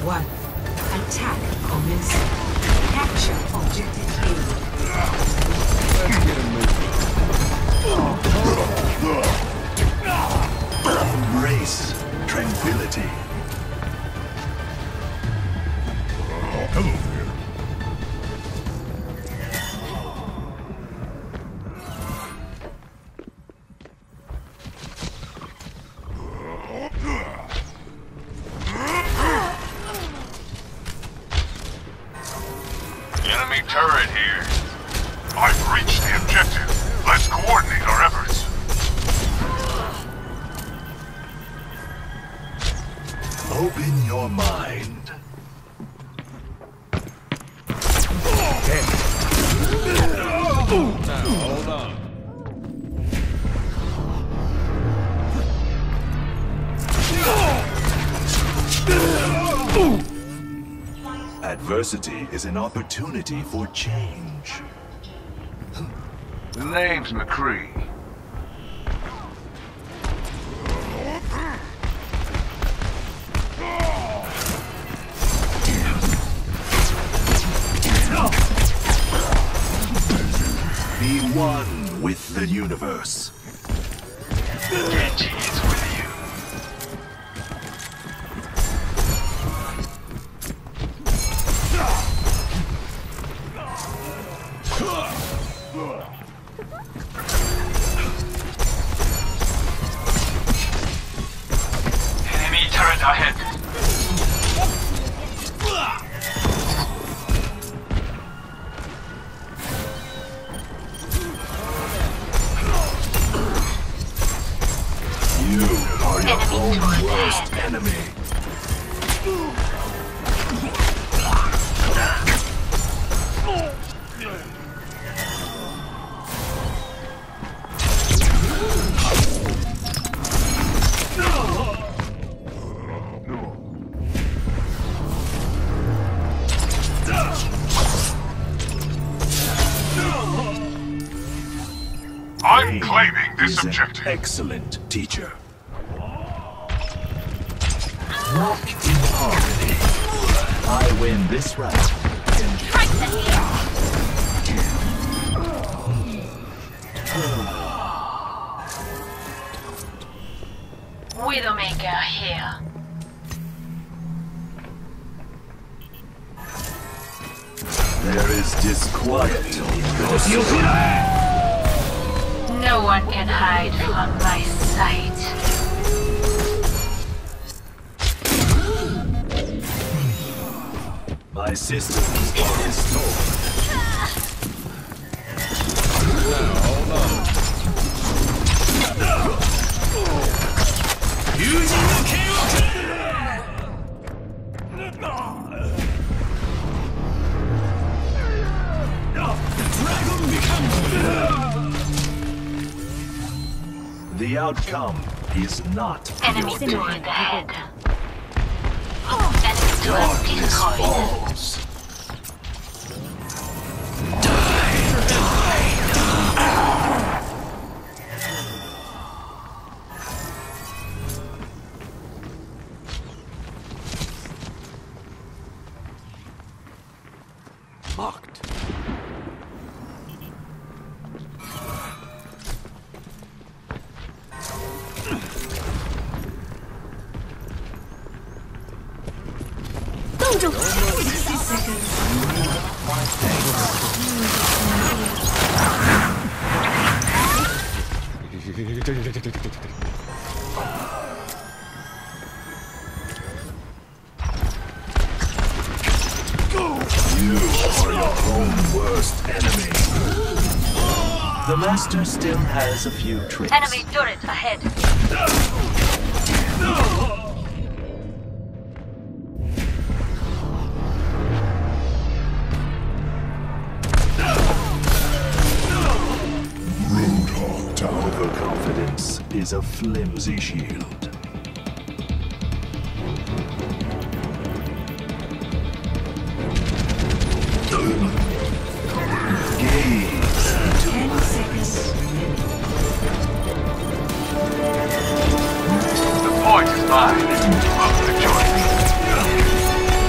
1. Attack commencing. Capture objective A. Let's get him moving. Embrace tranquility. Hello there. Enemy turret here. I've reached the objective. Let's coordinate our efforts. Open your mind. Now, hold on. Adversity is an opportunity for change. The name's McCree. Be one with the universe. Genji is with you. Enemy turret ahead. You are your own worst enemy. I'm claiming this Is an objective. excellent teacher. Walk in harmony. I win this round. Widowmaker here. There is disquiet in your No one can hide from my sight. My systems are restored. Now, hold on. The outcome is not Enemy your turret doing. ahead. Enemy turret Darkness destroyed. falls. Locked. You are your own worst enemy. The master still has a few tricks. Enemy turret ahead. Overconfidence is a flimsy shield. Gaze into 10 seconds. The point is mine. Welcome to join me.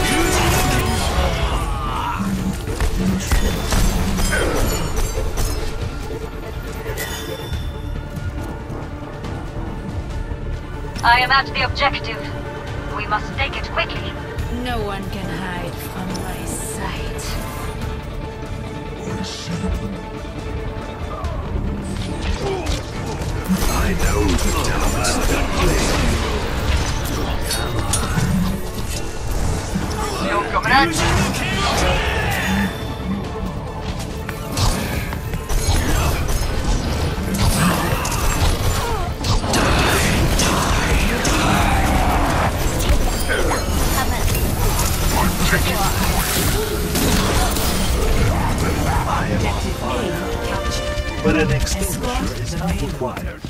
them at the objective. We must take it quickly. No one can hide from my sight. I know the talents that play. Coming at you. Objective A captured. But an extinguisher is not required.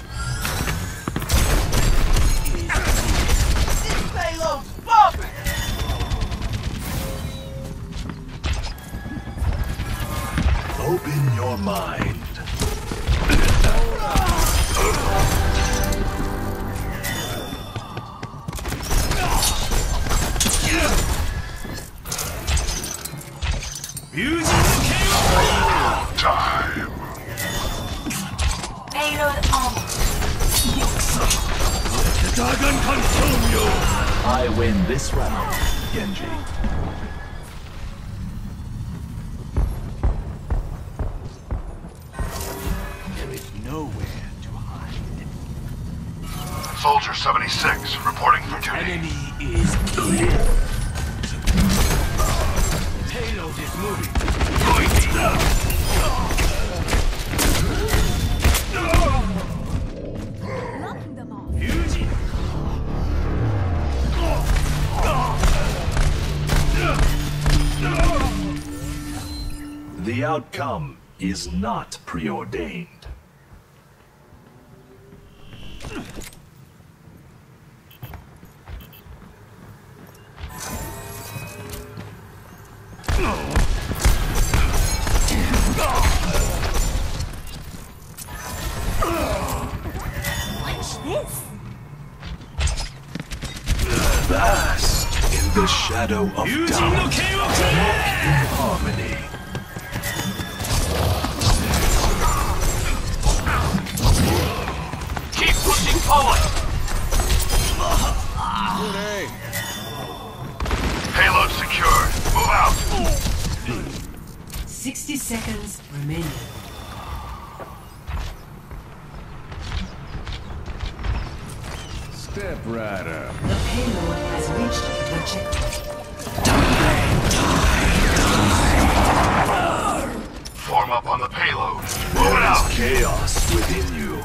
Open your mind. Time. Payload almost. The dragon consume you! I win this round, Genji. There is nowhere to hide. Soldier 76, reporting for duty. Enemy is clear. Payload is moving. The outcome is not preordained. What's this? Vast in the shadow of doubt. In harmony. Keep pushing forward. Good aim. Payload secured. Move out. 60 seconds remaining. Step right up. The payload has reached the objective. Form up on the payload. Move it There out. is chaos within you.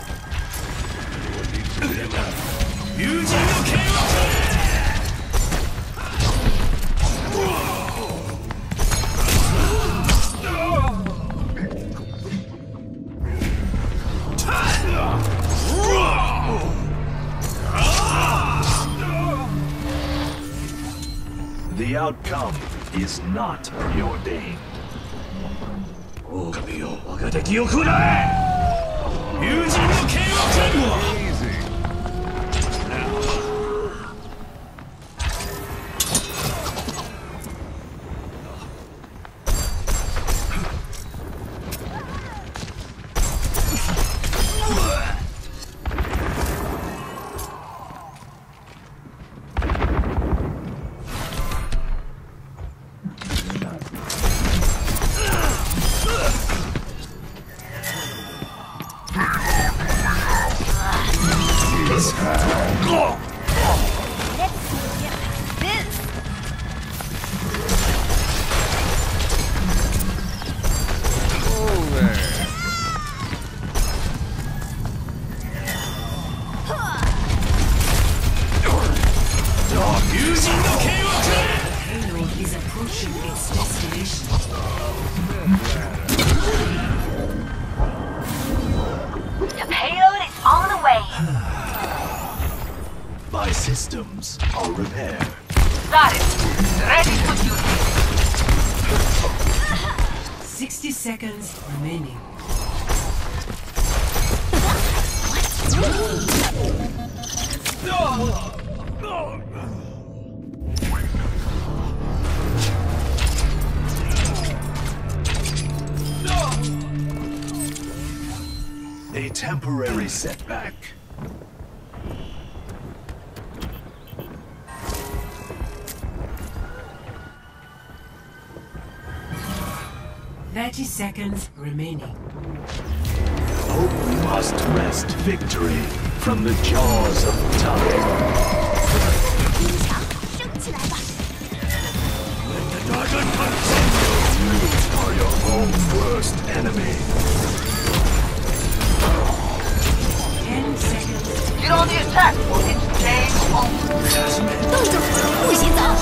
The outcome is not preordained. Easy. Oh, there. Payload is approaching its destination. The payload is on the way. My systems are repaired. Got it. Ready for duty. 60 seconds remaining. A temporary setback. 30 seconds remaining. Hope must wrest victory from the jaws of time. 音响升起来吧！ You are your own worst enemy. 10 seconds. Get on the attack or it's game over. 动作不许走！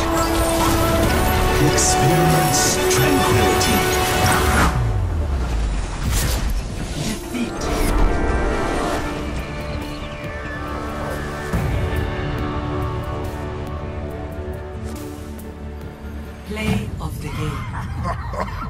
Experience tranquility. Defeat. Play of the game.